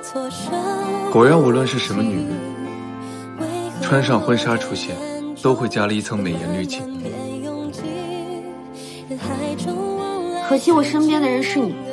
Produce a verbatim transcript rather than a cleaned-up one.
果然，无论是什么女人，穿上婚纱出现，都会加了一层美颜滤镜。 可惜我身边的人是你。